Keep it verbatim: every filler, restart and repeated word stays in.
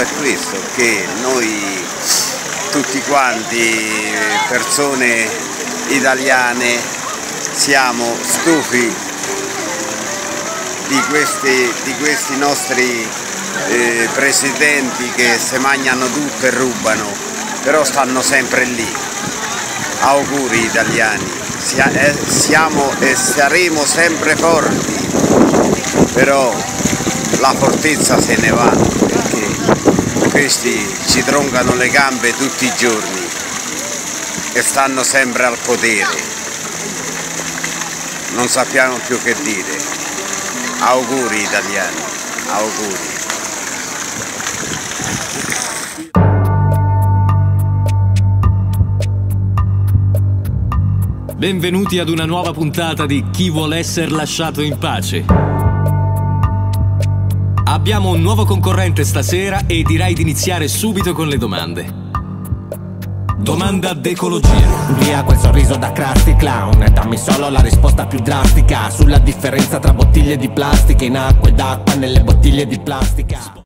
è questo, che noi tutti quanti, persone italiane, siamo stufi di questi, di questi nostri eh, presidenti che se mangiano tutto e rubano, però stanno sempre lì. Auguri italiani, siamo e saremo sempre forti, però la fortezza se ne va, perché questi ci troncano le gambe tutti i giorni e stanno sempre al potere. Non sappiamo più che dire. Auguri italiani, auguri. Benvenuti ad una nuova puntata di Chi vuole essere lasciato in pace. Abbiamo un nuovo concorrente stasera e direi di iniziare subito con le domande. Domanda d'ecologia. Via quel sorriso da Krusty Clown e dammi solo la risposta più drastica sulla differenza tra bottiglie di plastica in acqua ed acqua nelle bottiglie di plastica.